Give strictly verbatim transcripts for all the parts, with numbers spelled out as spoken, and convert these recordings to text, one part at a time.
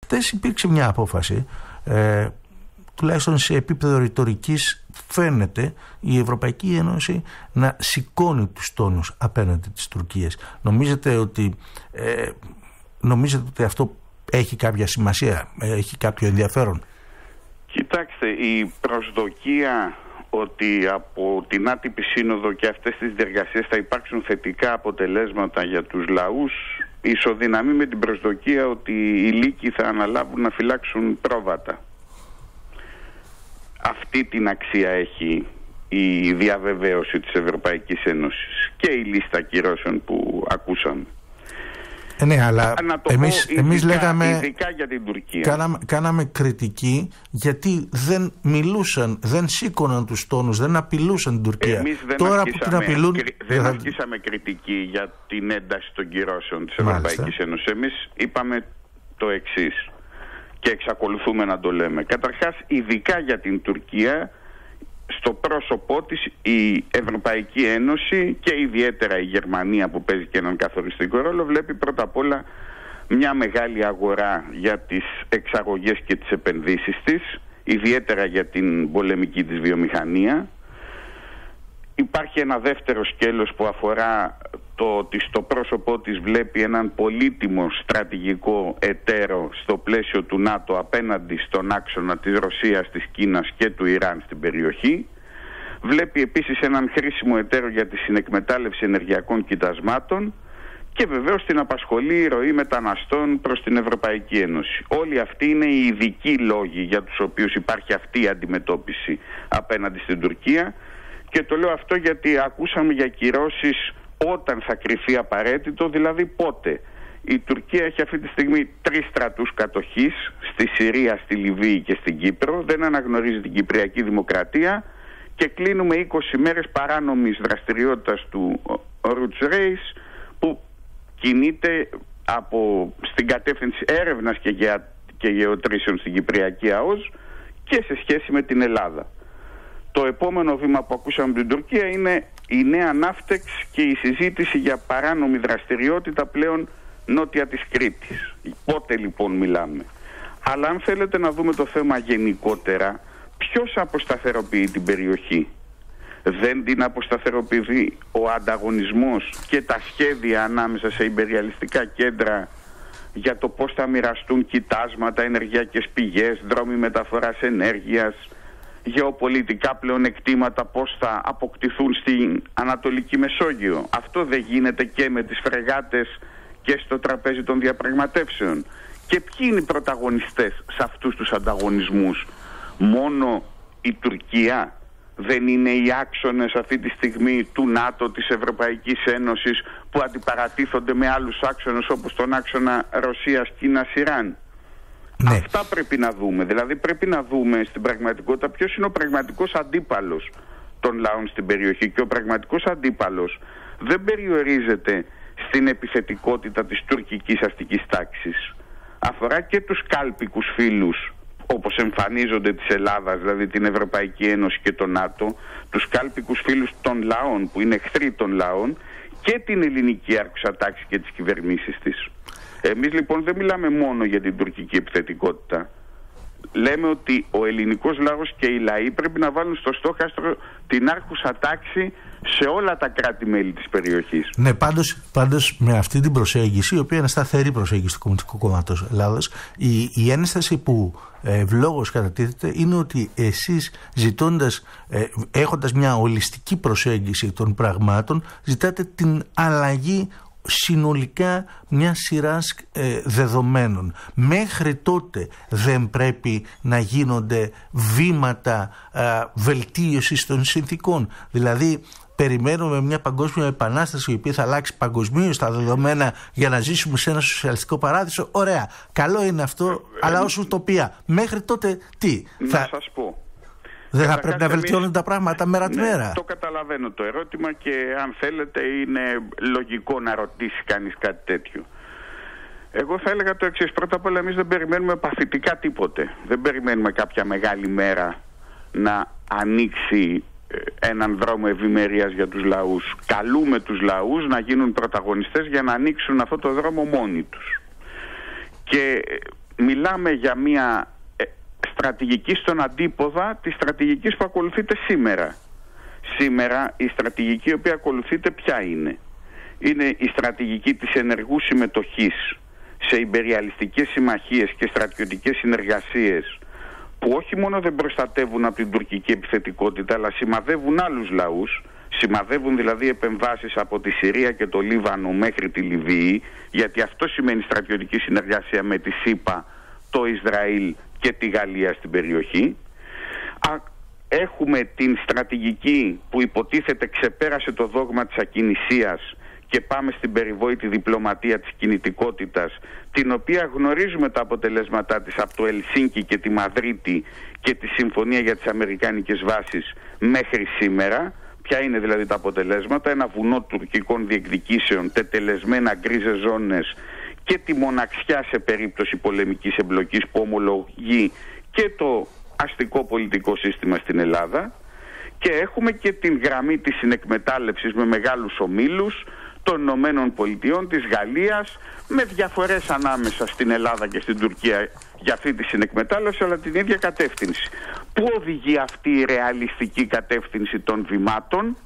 χτες υπήρξε μια απόφαση, ε, τουλάχιστον σε επίπεδο ρητορικής φαίνεται η Ευρωπαϊκή Ένωση να σηκώνει τους τόνους απέναντι της Τουρκίας. Νομίζετε ότι, ε, νομίζετε ότι αυτό έχει κάποια σημασία, έχει κάποιο ενδιαφέρον? Κοιτάξτε, η προσδοκία ότι από την άτυπη σύνοδο και αυτές τις διεργασίες θα υπάρξουν θετικά αποτελέσματα για τους λαούς ισοδυναμεί με την προσδοκία ότι οι λύκοι θα αναλάβουν να φυλάξουν πρόβατα. Αυτή την αξία έχει η διαβεβαίωση της Ευρωπαϊκής Ένωσης και η λίστα κυρώσεων που ακούσαμε. Ε, ναι, αλλά εμείς, ειδικά, εμείς λέγαμε, ειδικά για την Τουρκία. Κάναμε, κάναμε κριτική γιατί δεν μιλούσαν, δεν σήκωναν τους τόνους, δεν απειλούσαν την Τουρκία. Εμείς δεν Τώρα αρχίσαμε, που την απειλούν, δεν θα... αρχίσαμε κριτική για την ένταση των κυρώσεων της Μάλιστα. Ευρωπαϊκής Ένωσης. Εμείς είπαμε το εξής και εξακολουθούμε να το λέμε. Καταρχάς, ειδικά για την Τουρκία, στο πρόσωπό της η Ευρωπαϊκή Ένωση και ιδιαίτερα η Γερμανία, που παίζει και έναν καθοριστικό ρόλο, βλέπει πρώτα απ' όλα μια μεγάλη αγορά για τις εξαγωγές και τις επενδύσεις της, ιδιαίτερα για την πολεμική της βιομηχανία. Υπάρχει ένα δεύτερο σκέλος που αφορά το ότι στο πρόσωπό της βλέπει έναν πολύτιμο στρατηγικό εταίρο στο πλαίσιο του ΝΑΤΟ απέναντι στον άξονα της Ρωσίας, της Κίνας και του Ιράν στην περιοχή. Βλέπει επίσης έναν χρήσιμο εταίρο για τη συνεκμετάλλευση ενεργειακών κοιτασμάτων και βεβαίως την απασχολεί η ροή μεταναστών προς την Ευρωπαϊκή Ένωση. Όλοι αυτοί είναι οι ειδικοί λόγοι για τους οποίους υπάρχει αυτή η αντιμετώπιση απέναντι στην Τουρκία. Και το λέω αυτό γιατί ακούσαμε για κυρώσεις όταν θα κρυφεί απαραίτητο, δηλαδή πότε. Η Τουρκία έχει αυτή τη στιγμή τρεις στρατούς κατοχής, στη Συρία, στη Λιβύη και στην Κύπρο, δεν αναγνωρίζει την Κυπριακή Δημοκρατία και κλείνουμε είκοσι μέρες παράνομης δραστηριότητας του Roots Race, που κινείται από, στην κατεύθυνση έρευνας και, γεα, και γεωτρήσεων στην Κυπριακή ΑΟΣ και σε σχέση με την Ελλάδα. Το επόμενο βήμα που ακούσαμε από την Τουρκία είναι η νέα Ναύτεξ και η συζήτηση για παράνομη δραστηριότητα πλέον νότια της Κρήτης. Πότε λοιπόν μιλάμε? Αλλά αν θέλετε να δούμε το θέμα γενικότερα, ποιος αποσταθεροποιεί την περιοχή? Δεν την αποσταθεροποιεί ο ανταγωνισμός και τα σχέδια ανάμεσα σε ιμπεριαλιστικά κέντρα για το πώς θα μοιραστούν κοιτάσματα, ενεργειακές πηγές, δρόμοι μεταφοράς ενέργειας, γεωπολιτικά πλεονεκτήματα πώς θα αποκτηθούν στην Ανατολική Μεσόγειο? Αυτό δεν γίνεται και με τις φρεγάτες και στο τραπέζι των διαπραγματεύσεων? Και ποιοι είναι οι πρωταγωνιστές σε αυτούς τους ανταγωνισμούς? Μόνο η Τουρκία? Δεν είναι οι άξονες αυτή τη στιγμή του ΝΑΤΟ, της Ευρωπαϊκής Ένωσης, που αντιπαρατίθονται με άλλους άξονες όπως τον άξονα Ρωσίας, Κίνας, Ιράν? Ναι. Αυτά πρέπει να δούμε. Δηλαδή πρέπει να δούμε στην πραγματικότητα ποιος είναι ο πραγματικός αντίπαλος των λαών στην περιοχή. Και ο πραγματικός αντίπαλος δεν περιορίζεται στην επιθετικότητα της τουρκικής αστικής τάξης. Αφορά και τους κάλπικους φίλους, όπως εμφανίζονται της Ελλάδας, δηλαδή την Ευρωπαϊκή Ένωση και το ΝΑΤΟ, τους κάλπικους φίλους των λαών που είναι εχθροί των λαών, και την ελληνική άρχουσα τάξη και τις κυβερνήσεις της. Εμείς λοιπόν δεν μιλάμε μόνο για την τουρκική επιθετικότητα. Λέμε ότι ο ελληνικός λαός και οι λαοί πρέπει να βάλουν στο στόχαστρο την άρχουσα τάξη σε όλα τα κράτη-μέλη της περιοχής. Ναι, πάντως, πάντως με αυτή την προσέγγιση, η οποία είναι σταθερή προσέγγιση του Κομμουνιστικού Κόμματος Ελλάδας, η, η ένσταση που ε, ευλόγως κατατίθεται είναι ότι εσείς, ζητώντας, ε, έχοντας μια ολιστική προσέγγιση των πραγμάτων, ζητάτε την αλλαγή συνολικά μια σειράς ε, δεδομένων. Μέχρι τότε δεν πρέπει να γίνονται βήματα ε, βελτίωσης των συνθήκων? Δηλαδή περιμένουμε μια παγκόσμια επανάσταση η οποία θα αλλάξει παγκοσμίως τα δεδομένα για να ζήσουμε σε ένα σοσιαλιστικό παράδεισο? Ωραία, καλό είναι αυτό, ε, αλλά ως ουτοπία. Μέχρι τότε τι? Να θα... σας πω. Δεν θα πρέπει να βελτιώνουν εμείς... τα πράγματα μέρα τη ναι, μέρα? Το καταλαβαίνω το ερώτημα και αν θέλετε είναι λογικό να ρωτήσει κανείς κάτι τέτοιο. Εγώ θα έλεγα το εξής. Πρώτα απ' όλα, εμείς δεν περιμένουμε παθητικά τίποτε. Δεν περιμένουμε κάποια μεγάλη μέρα να ανοίξει έναν δρόμο ευημερίας για τους λαούς. Καλούμε τους λαούς να γίνουν πρωταγωνιστές για να ανοίξουν αυτό το δρόμο μόνοι τους. Και μιλάμε για μια ε, στρατηγική στον αντίποδα της στρατηγικής που ακολουθείται σήμερα. Σήμερα η στρατηγική η οποία ακολουθείται ποια είναι? Είναι η στρατηγική της ενεργού συμμετοχής σε ιμπεριαλιστικές συμμαχίες και στρατιωτικές συνεργασίες που όχι μόνο δεν προστατεύουν από την τουρκική επιθετικότητα, αλλά σημαδεύουν άλλους λαούς, σημαδεύουν δηλαδή επεμβάσεις από τη Συρία και το Λίβανο μέχρι τη Λιβύη, γιατί αυτό σημαίνει στρατιωτική συνεργασία με τη ΣΥΠΑ, το Ισραήλ και τη Γαλλία στην περιοχή. Έχουμε την στρατηγική που υποτίθεται ξεπέρασε το δόγμα της ακινησίας και πάμε στην περιβόητη διπλωματία της κινητικότητας, την οποία γνωρίζουμε τα αποτελέσματά της από το Ελσίνκι και τη Μαδρίτη και τη Συμφωνία για τις Αμερικάνικες Βάσεις μέχρι σήμερα. Ποια είναι δηλαδή τα αποτελέσματα? Ένα βουνό τουρκικών διεκδικήσεων, τετελεσμένα γκρίζες ζώνες και τη μοναξιά σε περίπτωση πολεμικής εμπλοκής που ομολογεί και το αστικό πολιτικό σύστημα στην Ελλάδα. Και έχουμε και την γραμμή της συνεκμετάλλευσης με μεγάλους ομίλους των Ηνωμένων Πολιτειών, της Γαλλίας, με διαφορές ανάμεσα στην Ελλάδα και στην Τουρκία για αυτή τη συνεκμετάλλευση, αλλά την ίδια κατεύθυνση. Πού οδηγεί αυτή η ρεαλιστική κατεύθυνση των βημάτων?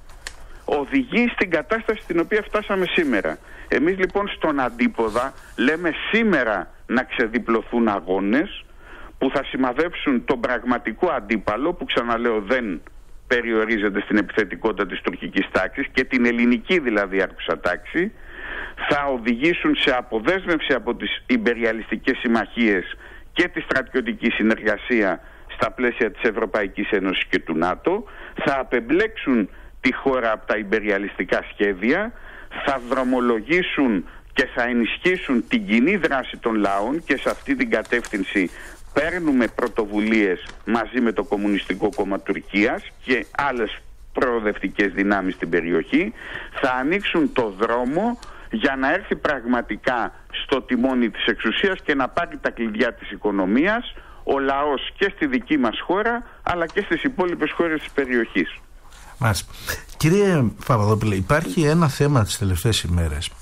Οδηγεί στην κατάσταση στην οποία φτάσαμε σήμερα. Εμείς λοιπόν στον αντίποδα λέμε σήμερα να ξεδιπλωθούν αγώνες που θα σημαδέψουν τον πραγματικό αντίπαλο, που ξαναλέω δεν περιορίζεται στην επιθετικότητα της τουρκικής τάξης και την ελληνική δηλαδή άρχουσα τάξη, θα οδηγήσουν σε αποδέσμευση από τις ιμπεριαλιστικές συμμαχίες και τη στρατιωτική συνεργασία στα πλαίσια της Ευρωπαϊκής Ένωσης και του ΝΑΤΟ, θα απεμπλέξουν τη χώρα από τα ιμπεριαλιστικά σχέδια, θα δρομολογήσουν και θα ενισχύσουν την κοινή δράση των λαών, και σε αυτή την κατεύθυνση παίρνουμε πρωτοβουλίες μαζί με το Κομμουνιστικό Κόμμα Τουρκίας και άλλες προοδευτικές δυνάμεις στην περιοχή. Θα ανοίξουν το δρόμο για να έρθει πραγματικά στο τιμόνι της εξουσίας και να πάρει τα κλειδιά της οικονομίας ο λαός και στη δική μας χώρα αλλά και στις υπόλοιπες χώρες της περιοχής. Μας. Κύριε Παπαδόπουλε, υπάρχει ένα θέμα τις τελευταίες ημέρες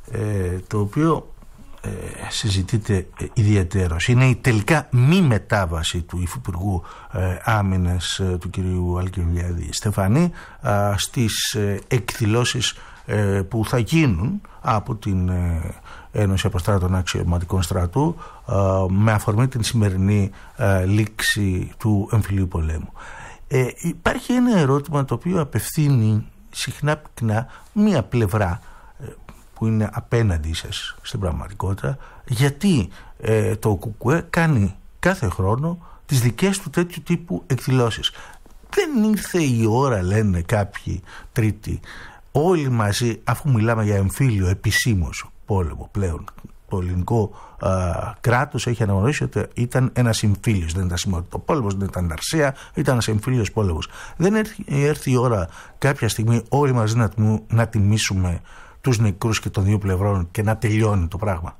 ε, το οποίο ε, συζητείται ε, ιδιαιτέρως. Είναι η τελικά μη μετάβαση του Υφυπουργού ε, Άμυνας ε, του κυρίου Αλκιβιάδη Στεφανή ε, στις ε, εκδηλώσεις ε, που θα γίνουν από την ε, Ένωση Αποστράτων Αξιωματικών Στρατού ε, με αφορμή την σημερινή ε, λήξη του εμφυλίου πολέμου. Ε, υπάρχει ένα ερώτημα το οποίο απευθύνει συχνά πυκνά μία πλευρά ε, που είναι απέναντί σας στην πραγματικότητα, γιατί ε, το ΚΚΕ κάνει κάθε χρόνο τις δικές του τέτοιου τύπου εκδηλώσεις. Δεν ήρθε η ώρα, λένε κάποιοι τρίτοι, όλοι μαζί, αφού μιλάμε για εμφύλιο επισήμως πόλεμο πλέον, το ελληνικό α, κράτος έχει αναγνωρίσει ότι ήταν ένας εμφύλιος, δεν ήταν συμμορφωτό πόλεμος, δεν ήταν αρσία, ήταν ένας εμφύλιος πόλεμος. Δεν έρθει, έρθει η ώρα κάποια στιγμή όλοι μαζί να, να τιμήσουμε τους νεκρούς και των δύο πλευρών και να τελειώνει το πράγμα?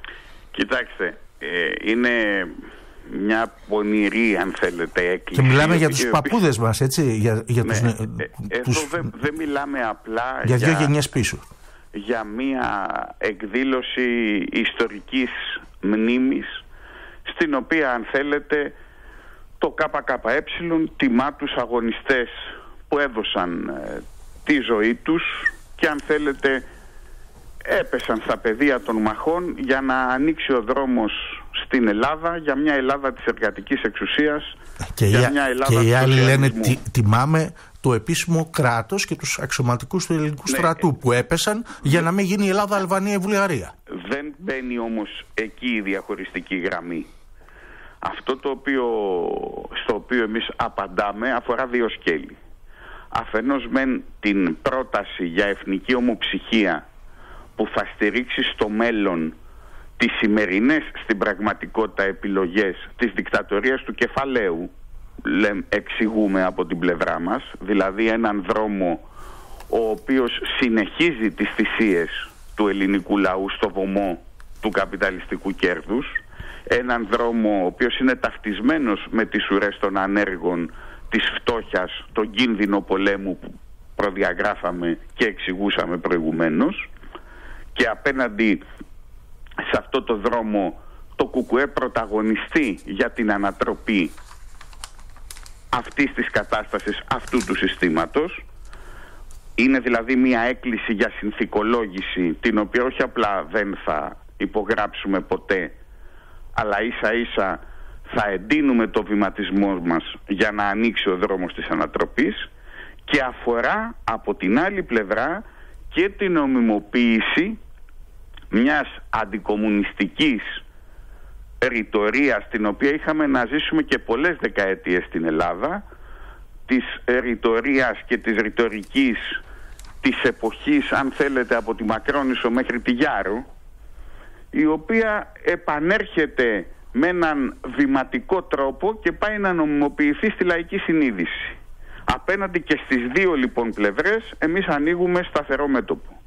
Κοιτάξτε, ε, είναι μια πονηρή, αν θέλετε, έκκληση. Και μιλάμε για τους οποίοι... παππούδες μας, έτσι, για, για ναι, τους, ε, τους... Εδώ δεν δε μιλάμε απλά για δύο γενιές πίσω, για μια εκδήλωση ιστορικής μνήμης, στην οποία, αν θέλετε, το ΚΚΕ τιμά τους αγωνιστές που έδωσαν ε, τη ζωή τους και, αν θέλετε, έπεσαν στα πεδία των μαχών για να ανοίξει ο δρόμος στην Ελλάδα, για μια Ελλάδα της εργατικής εξουσίας, και για μια Ελλάδα και οι άλλοι λένε τι, τιμάμε το επίσημο κράτος και τους αξιωματικούς του ελληνικού ναι, στρατού που έπεσαν για να μην γίνει η Ελλάδα, Αλβανία ή Βουλγαρία. Δεν μπαίνει όμως εκεί η διαχωριστική γραμμή. Αυτό το οποίο, στο οποίο εμείς απαντάμε αφορά δύο σκέλη. Αφενός μεν την πρόταση για εθνική ομοψυχία που θα στηρίξει στο μέλλον τις σημερινές στην πραγματικότητα επιλογές της δικτατορίας του κεφαλαίου, λέμε, εξηγούμε από την πλευρά μας, δηλαδή έναν δρόμο ο οποίος συνεχίζει τις θυσίες του ελληνικού λαού στο βωμό του καπιταλιστικού κέρδους, έναν δρόμο ο οποίος είναι ταυτισμένος με τις ουρές των ανέργων, της φτώχειας, τον κίνδυνο πολέμου που προδιαγράφαμε και εξηγούσαμε προηγουμένως, και απέναντι σε αυτό το δρόμο το ΚΚΕ πρωταγωνιστεί για την ανατροπή αυτής της κατάστασης, αυτού του συστήματος. Είναι δηλαδή μια έκκληση για συνθηκολόγηση, την οποία όχι απλά δεν θα υπογράψουμε ποτέ, αλλά ίσα ίσα θα εντείνουμε το βηματισμό μας για να ανοίξει ο δρόμος της ανατροπής, και αφορά από την άλλη πλευρά και την νομιμοποίηση μιας αντικομμουνιστικής ρητορίας, την οποία είχαμε να ζήσουμε και πολλές δεκαετίες στην Ελλάδα, της ρητορίας και της ρητορικής της εποχής, αν θέλετε, από τη Μακρόνισσο μέχρι τη Γιάρου, η οποία επανέρχεται με έναν βηματικό τρόπο και πάει να νομιμοποιηθεί στη λαϊκή συνείδηση. Απέναντι και στις δύο λοιπόν πλευρές εμείς ανοίγουμε σταθερό μέτωπο.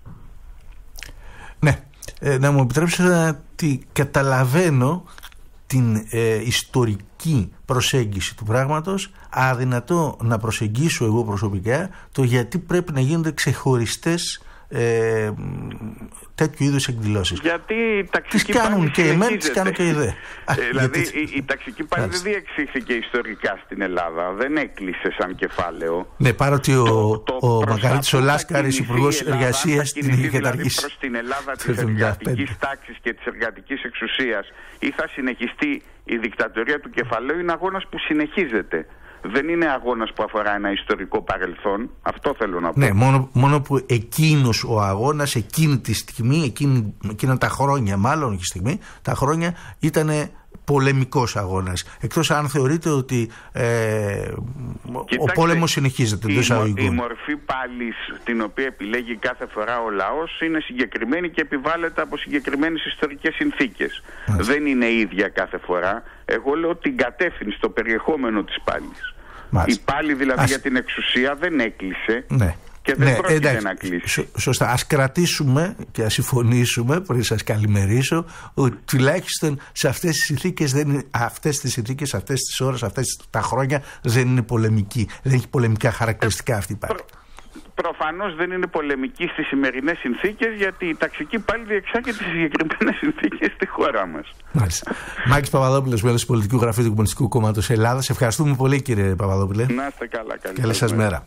Ναι, ε, να μου επιτρέψετε ότι καταλαβαίνω την ε, ιστορική προσέγγιση του πράγματος, αδυνατό να προσεγγίσω εγώ προσωπικά το γιατί πρέπει να γίνονται ξεχωριστές ε, τέτοιου είδους εκδηλώσεις. Γιατί η ταξική τις κάνουν πάλι και οι μεν, τις κάνουν και οι δε. Ε, δηλαδή η, η ταξική πάλι δεν διεξήχθηκε ιστορικά στην Ελλάδα, δεν έκλεισε σαν κεφάλαιο. Ναι, παρότι ο, ο, ο Μαργαρίτης ο Λάσκαρης, Υπουργός Εργασίας, την είχε καταργήσει. Δηλαδή προς την Ελλάδα της εργατικής τάξης και της εργατικής εξουσίας, ή θα συνεχιστεί η δικτατορία του κεφαλαίου, είναι αγώνας που συνεχίζεται. Δεν είναι αγώνας που αφορά ένα ιστορικό παρελθόν. Αυτό θέλω να πω. Ναι, μόνο, μόνο που εκείνος ο αγώνας, εκείνη τη στιγμή, εκείνη, εκείνα τα χρόνια, μάλλον όχι στιγμή, τα χρόνια ήταν πολεμικός αγώνας. Εκτός αν θεωρείτε ότι ε, Κοιτάξτε, ο πόλεμος συνεχίζεται. Η, η, η μορφή πάλης την οποία επιλέγει κάθε φορά ο λαός είναι συγκεκριμένη και επιβάλλεται από συγκεκριμένες ιστορικές συνθήκες. Μάλιστα. Δεν είναι ίδια κάθε φορά. Εγώ λέω την κατεύθυνση, το περιεχόμενο της πάλης. Μάλιστα. Η πάλη δηλαδή Ας... για την εξουσία δεν έκλεισε. Ναι. Και δεν ναι, πρόκειται εντάξει, να κλείσει. Σω, σωστά. Ας κρατήσουμε και ας συμφωνήσουμε, πριν σας καλημερίσω, ότι τουλάχιστον σε αυτές τις συνθήκες, δεν, αυτές τις συνθήκες, αυτές τις ώρες, αυτές τα χρόνια δεν είναι πολεμική. Δεν έχει πολεμικά χαρακτηριστικά αυτή η πάλι. Προ, προφανώς δεν είναι πολεμική στις σημερινές συνθήκες, γιατί η ταξική πάλι διεξάγεται στις συγκεκριμένες συνθήκες στη χώρα μας. Μάλιστα. Μάκης Παπαδόπουλος, μέλος του Πολιτικού Γραφείου του Κομμουνιστικού Κόμματος Ελλάδας. Ευχαριστούμε πολύ, κύριε Παπαδόπουλε. Να είστε καλά. Καλή σας μέρα.